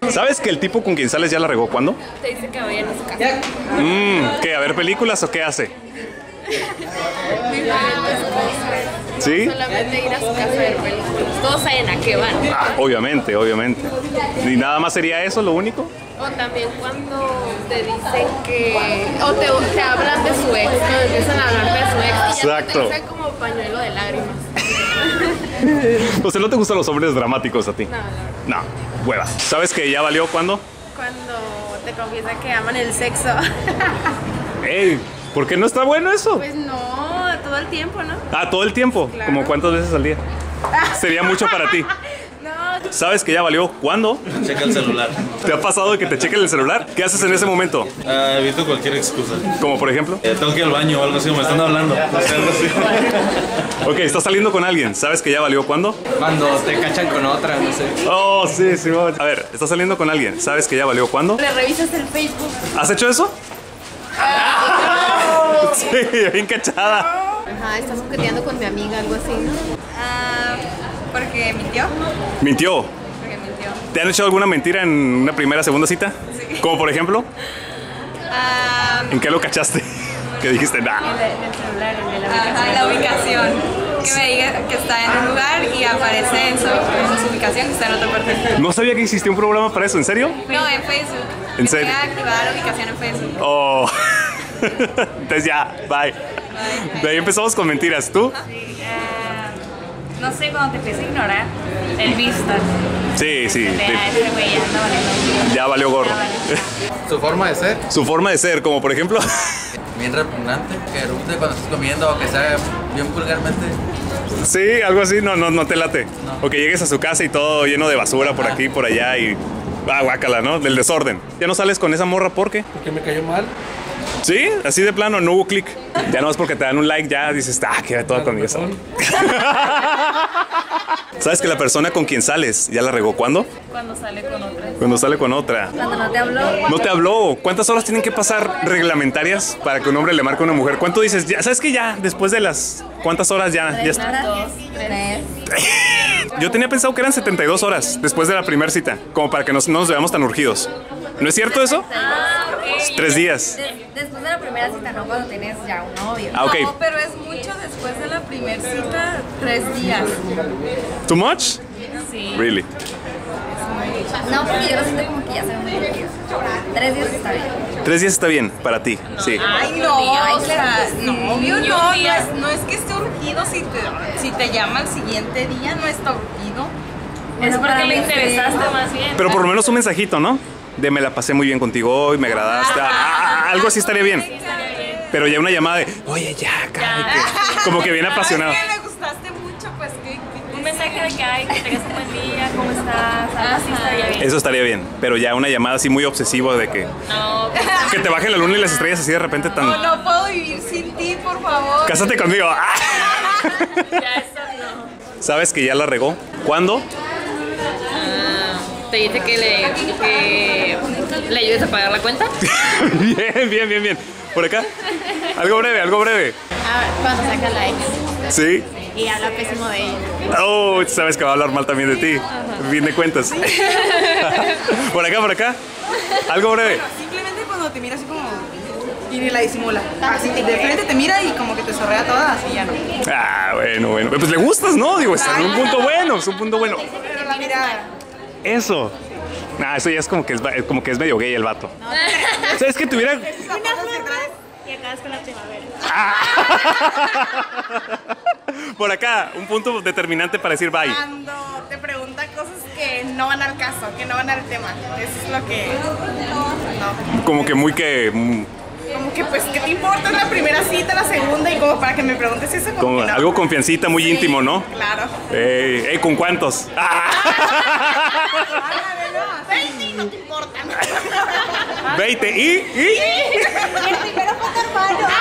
¿Sabes que el tipo con quien sales ya la regó? ¿Cuándo? Te dice que vayan a su casa. ¿Qué? ¿A ver películas o qué hace? Diferentes cosas. ¿Sí? No solamente ir a su casa a ver películas. Todos saben a qué van. Obviamente, obviamente. ¿Y nada más sería eso lo único? O también cuando te dicen que... O te hablan de su ex, cuando empiezan a hablar de su ex. Y ya Exacto. te usan como pañuelo de lágrimas. O sea, ¿no te gustan los hombres dramáticos a ti? No, la verdad. No, hueva. ¿Sabes que ya valió cuándo? Cuando te confiesan que aman el sexo. ¡Ey! ¿Por qué no está bueno eso? Pues no, todo el tiempo, ¿no? Ah, todo el tiempo. Claro. ¿Como cuántas veces al día? Sería mucho para ti. No, ¿Sabes que ya valió? ¿Cuándo? Checa el celular. ¿Te ha pasado de que te chequen el celular? ¿Qué haces en ese momento? Evito cualquier excusa. Como por ejemplo. Tengo que ir al baño o algo así, me están hablando. O sea, algo así. Ok, estás saliendo con alguien. ¿Sabes que ya valió? ¿Cuándo? Cuando te cachan con otra, no sé. Oh, sí, sí. A ver, estás saliendo con alguien. ¿Sabes que ya valió? ¿Cuándo? le revisas el Facebook. ¿Has hecho eso? Sí, bien cachada. Ajá, estás coqueteando con mi amiga, algo así, ¿no? Porque mintió. ¿Mintió? Porque mintió. ¿Te han hecho alguna mentira en una primera, segunda cita? Sí. Como por ejemplo, Ah, ¿en qué lo cachaste? Que dijiste, nah. en el celular, en la ubicación. Que me diga que está en un lugar y aparece en su ubicación que está en otra parte. No sabía que existía un programa para eso, ¿en serio? No, en Facebook. ¿En serio? Queda activada la ubicación en Facebook. Oh. Entonces ya, bye. De ahí empezamos con mentiras. ¿Tú? No sé, cuando te empieza a ignorar, el visto. Sí, sí. Este güey ya anda valiendo. Ya valió gorro. Su forma de ser, Su forma de ser, como por ejemplo. bien repugnante, que erupte cuando estás comiendo o que sea bien vulgarmente. Sí, algo así, no te late. O que llegues a su casa y todo lleno de basura por aquí, por allá y. Guácala, ¿no? Del desorden. Ya no sales con esa morra, ¿por qué? Porque me cayó mal. Sí, así de plano, no hubo clic. Ya no es porque te dan un like, ya dices, que toda con esa. ¿Sabes que la persona con quien sales ya la regó? ¿Cuándo? Cuando sale con otra. Cuando sale con otra. Cuando no te habló. No te habló. ¿Cuántas horas tienen que pasar reglamentarias para que un hombre le marque a una mujer? ¿Cuánto dices? Ya, ¿sabes que ya después de las cuántas horas ya está? 2, 3. Yo tenía pensado que eran 72 horas después de la primera cita, como para que no nos veamos tan urgidos. ¿No es cierto eso? Ah, ok. 3 días. Después de la primera cita, no cuando tienes ya un novio. Ah, ok. No, pero es mucho después de la primera cita, 3 días. ¿Too much? Sí. Really? No, porque yo lo siento como que ya se me olvidó. 3 días está bien. 3 días está bien para ti, sí. Ay, no, o sea, novio no es que esté urgido si te llama al siguiente día, no está urgido. Es porque le interesaste más bien. Pero por lo menos un mensajito, ¿no? De me la pasé muy bien contigo hoy, me agradaste. Algo así estaría bien. Pero ya una llamada de, oye, ya, cállate. Como que bien apasionado. Es que le gustaste mucho, pues que Un mensaje de que, ay, que tengas un buen día, ¿cómo estás? Algo así estaría bien. Eso estaría bien. Pero ya una llamada así muy obsesiva de que No, que te baje la luna y las estrellas así de repente tan. no puedo vivir sin ti, por favor. Cásate conmigo. ya eso no. ¿Sabes que ya la regó? ¿Cuándo? Te dice que le ayudes a pagar la cuenta. Bien. Por acá. Algo breve. Cuando saca la ex Sí. y habla pésimo de ella. Oh, sabes que va a hablar mal también de ti. Bien de cuentas. Por acá. Algo breve. Simplemente cuando te mira así como y ni la disimula. Así de frente te mira y como que te sorrea toda, así ya no. Bueno. Pues le gustas, ¿no? Digo, es un punto bueno, Pero la mirada. Eso. Eso ya es como que es medio gay el vato. ¿Sabes que tuviera? Y acabas con la primavera. Por acá, un punto determinante para decir bye. Cuando te pregunta cosas que no van al caso, que no van al tema. Eso es lo que no. Como que muy que. Como que pues, ¿qué te importa la primera cita, la segunda? Y como para que me preguntes eso, como Como que no. algo confiancita, muy Sí, íntimo, ¿no? Claro. ¿Con cuántos? Veinte y no te importa. 20 y. El primero fue tu hermano.